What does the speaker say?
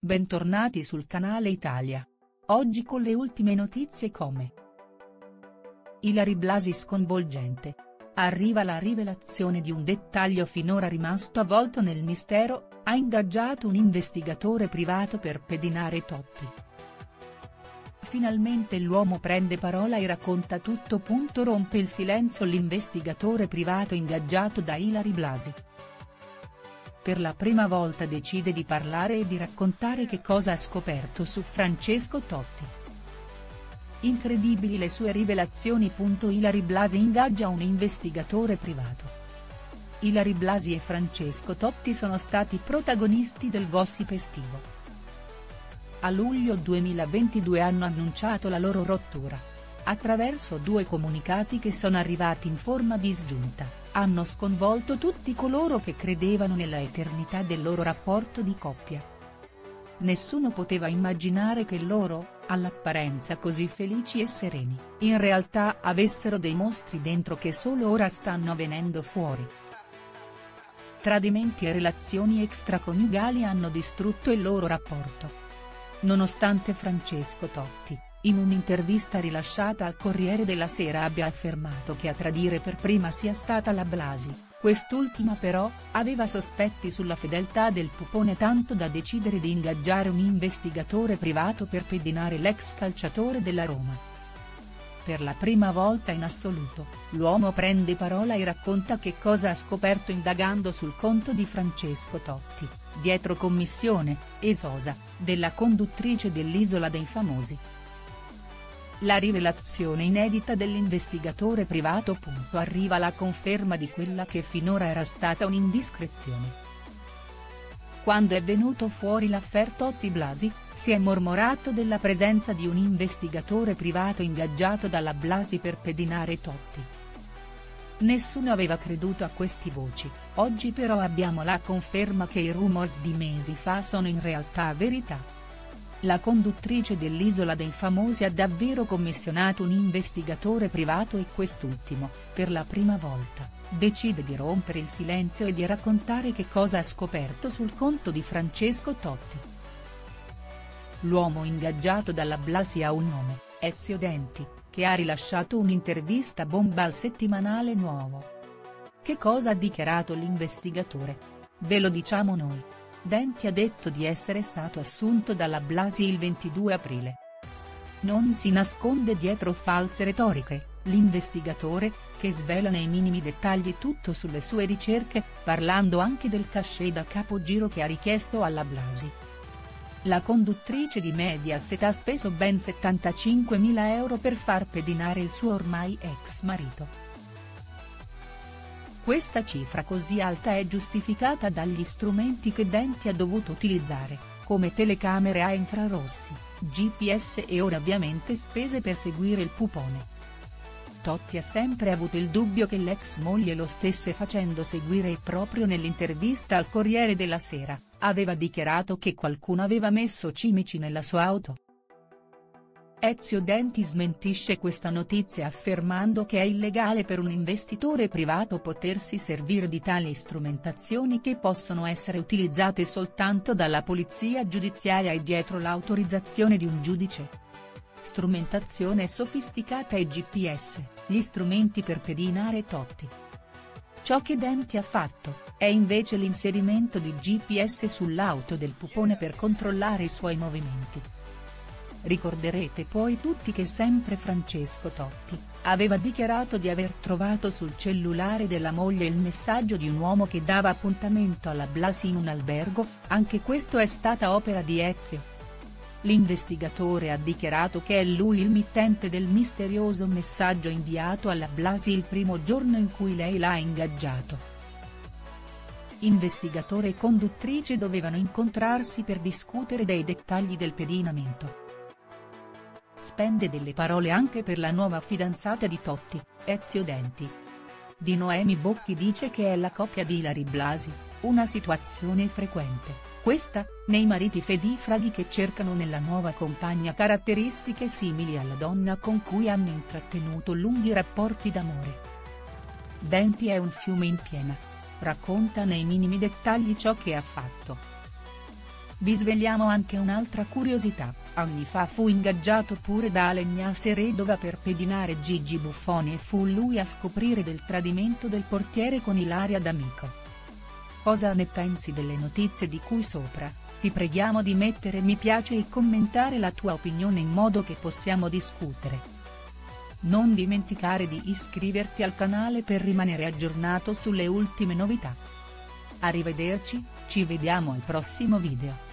Bentornati sul canale Italia. Oggi con le ultime notizie come Ilary Blasi sconvolgente. Arriva la rivelazione di un dettaglio finora rimasto avvolto nel mistero, ha ingaggiato un investigatore privato per pedinare Totti. Finalmente l'uomo prende parola e racconta tutto. Rompe il silenzio l'investigatore privato ingaggiato da Ilary Blasi. Per la prima volta decide di parlare e di raccontare che cosa ha scoperto su Francesco Totti. Incredibili le sue rivelazioni. Ilary Blasi ingaggia un investigatore privato. Ilary Blasi e Francesco Totti sono stati protagonisti del gossip estivo. A luglio 2022 hanno annunciato la loro rottura. Attraverso due comunicati che sono arrivati in forma disgiunta, hanno sconvolto tutti coloro che credevano nella eternità del loro rapporto di coppia. Nessuno poteva immaginare che loro, all'apparenza così felici e sereni, in realtà avessero dei mostri dentro che solo ora stanno venendo fuori. Tradimenti e relazioni extraconiugali hanno distrutto il loro rapporto. Nonostante Francesco Totti, in un'intervista rilasciata al Corriere della Sera abbia affermato che a tradire per prima sia stata la Blasi, quest'ultima però, aveva sospetti sulla fedeltà del pupone tanto da decidere di ingaggiare un investigatore privato per pedinare l'ex calciatore della Roma. Per la prima volta in assoluto, l'uomo prende parola e racconta che cosa ha scoperto indagando sul conto di Francesco Totti, dietro commissione, esosa, della conduttrice dell'Isola dei Famosi. La rivelazione inedita dell'investigatore privato. Arriva la conferma di quella che finora era stata un'indiscrezione. Quando è venuto fuori l'affaire Totti-Blasi, si è mormorato della presenza di un investigatore privato ingaggiato dalla Blasi per pedinare Totti. Nessuno aveva creduto a queste voci, oggi però abbiamo la conferma che i rumors di mesi fa sono in realtà verità. La conduttrice dell'Isola dei Famosi ha davvero commissionato un investigatore privato e quest'ultimo, per la prima volta, decide di rompere il silenzio e di raccontare che cosa ha scoperto sul conto di Francesco Totti. L'uomo ingaggiato dalla Blasi ha un nome, Ezio Denti, che ha rilasciato un'intervista bomba al settimanale Nuovo. Che cosa ha dichiarato l'investigatore? Ve lo diciamo noi. Denti ha detto di essere stato assunto dalla Blasi il 22 aprile. Non si nasconde dietro false retoriche, l'investigatore, che svela nei minimi dettagli tutto sulle sue ricerche, parlando anche del cachet da capogiro che ha richiesto alla Blasi. La conduttrice di Mediaset ha speso ben 75.000 euro per far pedinare il suo ormai ex marito. Questa cifra così alta è giustificata dagli strumenti che Denti ha dovuto utilizzare, come telecamere a infrarossi, GPS e ora ovviamente spese per seguire il pupone. Totti ha sempre avuto il dubbio che l'ex moglie lo stesse facendo seguire e proprio nell'intervista al Corriere della Sera, aveva dichiarato che qualcuno aveva messo cimici nella sua auto. Ezio Denti smentisce questa notizia affermando che è illegale per un investitore privato potersi servire di tali strumentazioni che possono essere utilizzate soltanto dalla polizia giudiziaria e dietro l'autorizzazione di un giudice. Strumentazione sofisticata e GPS, gli strumenti per pedinare Totti. Ciò che Denti ha fatto, è invece l'inserimento di GPS sull'auto del pupone per controllare i suoi movimenti. Ricorderete poi tutti che sempre Francesco Totti, aveva dichiarato di aver trovato sul cellulare della moglie il messaggio di un uomo che dava appuntamento alla Blasi in un albergo, anche questo è stata opera di Ezio. L'investigatore ha dichiarato che è lui il mittente del misterioso messaggio inviato alla Blasi il primo giorno in cui lei l'ha ingaggiato. Investigatore e conduttrice dovevano incontrarsi per discutere dei dettagli del pedinamento. Spende delle parole anche per la nuova fidanzata di Totti, Ezio Denti. Di Noemi Bocchi dice che è la coppia di Ilary Blasi, una situazione frequente, questa, nei mariti fedifraghi che cercano nella nuova compagna caratteristiche simili alla donna con cui hanno intrattenuto lunghi rapporti d'amore. Denti è un fiume in piena. Racconta nei minimi dettagli ciò che ha fatto. Vi svegliamo anche un'altra curiosità: anni fa fu ingaggiato pure da Alenia Seredova per pedinare Gigi Buffon e fu lui a scoprire del tradimento del portiere con Ilaria D'Amico. Cosa ne pensi delle notizie di cui sopra? Ti preghiamo di mettere mi piace e commentare la tua opinione in modo che possiamo discutere. Non dimenticare di iscriverti al canale per rimanere aggiornato sulle ultime novità. Arrivederci, ci vediamo al prossimo video.